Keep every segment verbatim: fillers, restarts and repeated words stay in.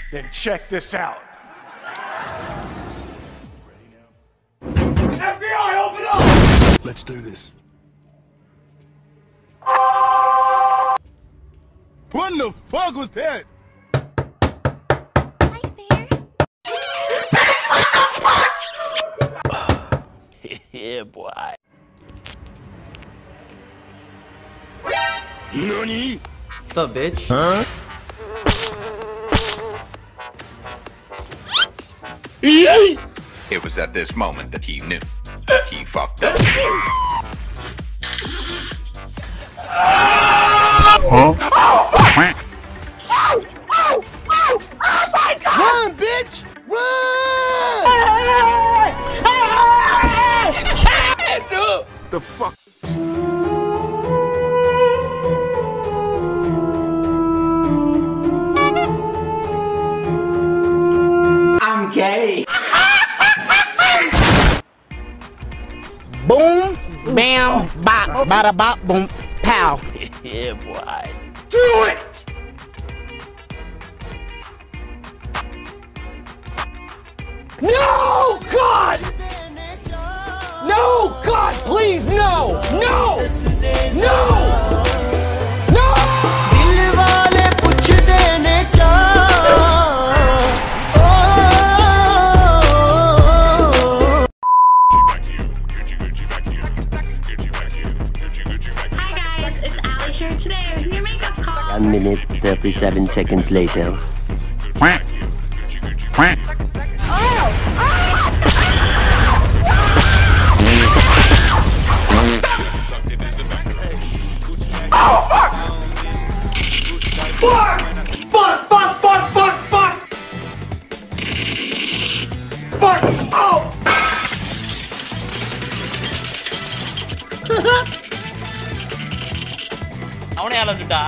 Then check this out. F B I, open up! Let's do this. What the fuck was that? Hi there. Yeah, boy. Nani? What's up, bitch? Huh? It was at this moment that he knew. He fucked up. Huh? Oh, fuck! Oh, oh, oh, oh my God! Run, bitch! Run! The fuck? I'm gay. Boom, bam, bop, bada bop, boom, pow. Yeah, boy. Do it! No, God! No, God, please, no! No! No! No! Hi guys, it's Allie here today with your makeup call. One minute, thirty-seven seconds later. Oh, fuck! Fuck! Fuck, fuck, fuck, fuck, fuck! Fuck! Oh! அவனே அலந்துட்டா.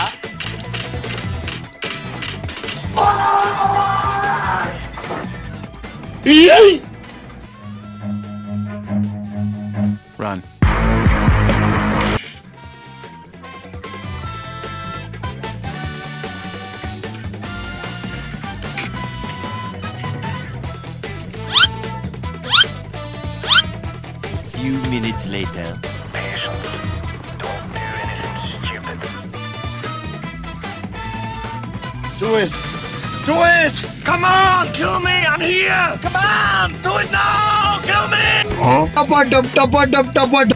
Run. Few minutes later. Do it! Do it! Come on, kill me! I'm here! Come on! Do it now! Kill me! Huh? Tapadum, tapadum, tapadum.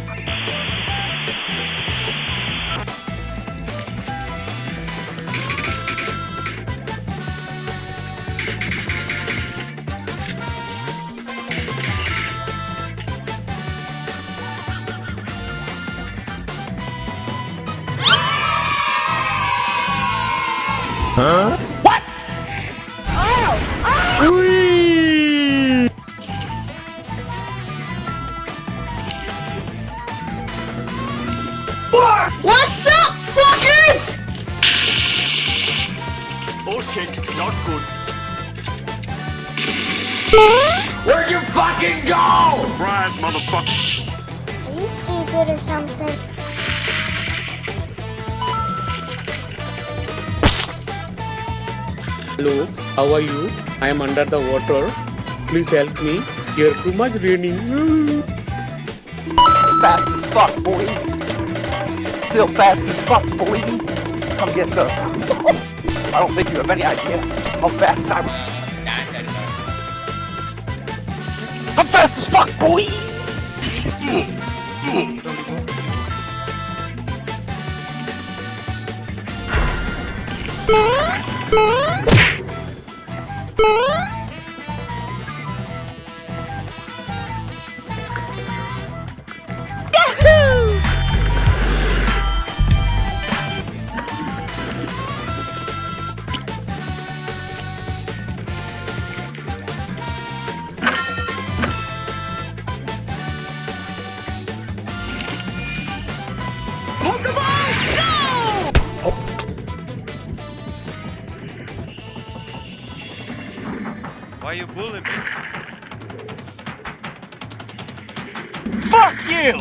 Huh? What? What's up, fuckers? Oh shit, not good. Where'd you fucking go? Surprise, motherfucker! Are you stupid or something? Hello, how are you? I am under the water. Please help me. Here too much raining. Fast as fuck, boy. Still fast as fuck, boy. Come get some. I don't think you have any idea how fast I'm. I'm fast as fuck, boy. Why you bullying me? Fuck you!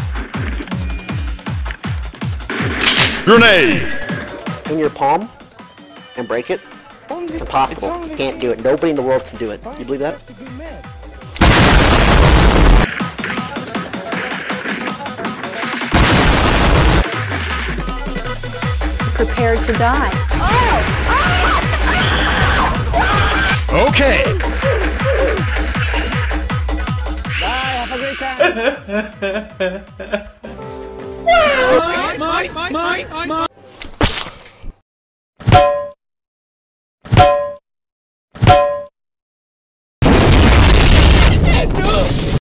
Grenade! In your palm? and break it? It's impossible. Can't do it. Nobody in the world can do it. You believe that? Prepared to die. Okay. Bye, have a great time. My, my, my, my, my.